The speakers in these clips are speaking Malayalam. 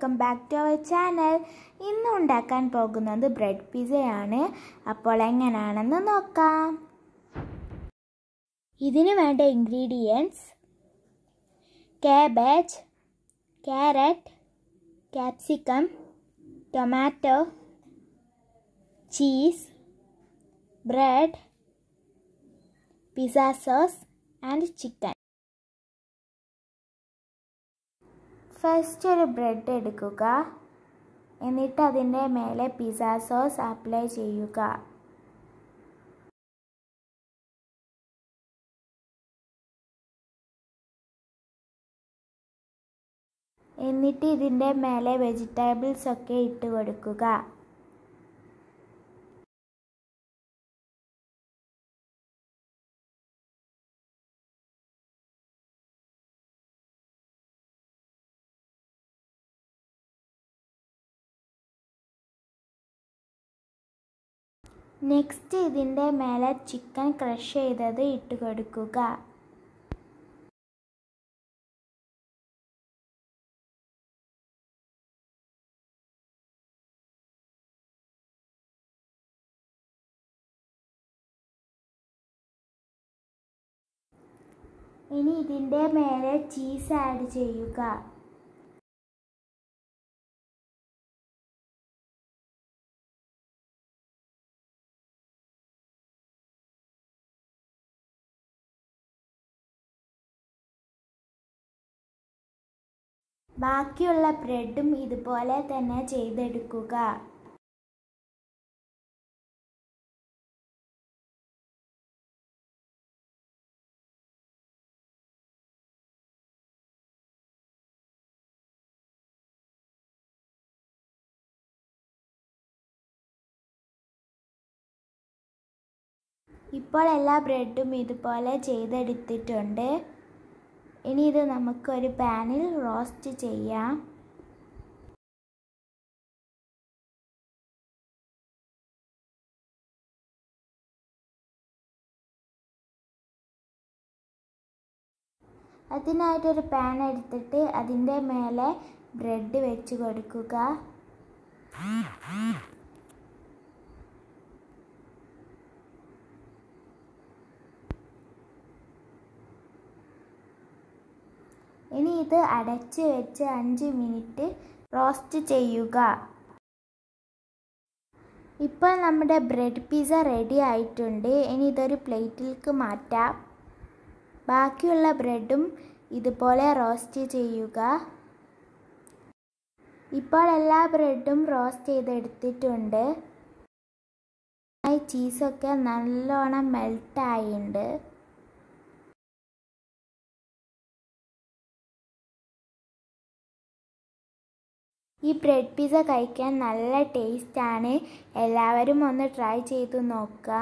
welcome back to our channel. ഇന്ന് ഉണ്ടാക്കാൻ പോകുന്നത് ബ്രെഡ് പിസയാണ്. അപ്പോൾ എങ്ങനെയാണെന്ന് നോക്കാം. ഇതിനു വേണ്ട ingredients: cabbage, carrot, capsicum, tomato, cheese, bread, pizza sauce and chicken. First ഒരു ബ്രെഡ് എടുക്കുക, എന്നിട്ട് അതിൻ്റെ മേലെ പിസ്സ സോസ് അപ്ലൈ ചെയ്യുക. എന്നിട്ട് ഇതിൻ്റെ മേലെ വെജിറ്റബിൾസ് ഒക്കെ ഇട്ട് കൊടുക്കുക. നെക്സ്റ്റ് ഇതിൻ്റെ മേലെ ചിക്കൻ ക്രഷ് ചെയ്തത് ഇട്ട് കൊടുക്കുക. ഇനി ഇതിൻ്റെ മേലെ ചീസ് ആഡ് ചെയ്യുക. ബാക്കിയുള്ള ബ്രെഡും ഇതുപോലെ തന്നെ ചെയ്തെടുക്കുക. ഇപ്പോൾ എല്ലാ ബ്രെഡും ഇതുപോലെ ചെയ്തെടുത്തിട്ടുണ്ട്. ഇനി ഇത് നമുക്കൊരു പാനിൽ റോസ്റ്റ് ചെയ്യാം. അതിനായിട്ടൊരു പാൻ എടുത്തിട്ട് അതിൻ്റെ മേലെ ബ്രെഡ് വെച്ച് കൊടുക്കുക. ഇനി ഇത് അടച്ച് വെച്ച് 5 മിനിറ്റ് റോസ്റ്റ് ചെയ്യുക. ഇപ്പോൾ നമ്മുടെ ബ്രെഡ് പിസ്സ റെഡി ആയിട്ടുണ്ട്. ഇനി ഇതൊരു പ്ലേറ്റിലേക്ക് മാറ്റാം. ബാക്കിയുള്ള ബ്രെഡും ഇതുപോലെ റോസ്റ്റ് ചെയ്യുക. ഇപ്പോൾ എല്ലാ ബ്രെഡും റോസ്റ്റ് ചെയ്തെടുത്തിട്ടുണ്ട്. ചീസൊക്കെ നല്ലോണം മെൽട്ടായിട്ടുണ്ട്. ഈ ബ്രെഡ് പിസ്സ കഴിക്കാൻ നല്ല ടേസ്റ്റാണ്. എല്ലാവരും ഒന്ന് ട്രൈ ചെയ്ത് നോക്കുക.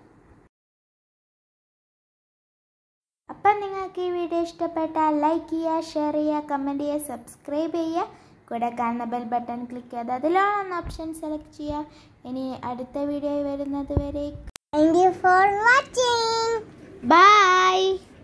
അപ്പം നിങ്ങൾക്ക് ഈ വീഡിയോ ഇഷ്ടപ്പെട്ടാൽ ലൈക്ക് ചെയ്യുക, ഷെയർ ചെയ്യുക, കമൻറ്റ് ചെയ്യുക, സബ്സ്ക്രൈബ് ചെയ്യുക. കൂടെ കാണുന്ന ബെൽ ബട്ടൺ ക്ലിക്ക് ചെയ്ത് അതിലുള്ള ഓപ്ഷൻ സെലക്ട് ചെയ്യുക. ഇനി അടുത്ത വീഡിയോ വരുന്നത് വരെ thank you for watching. By.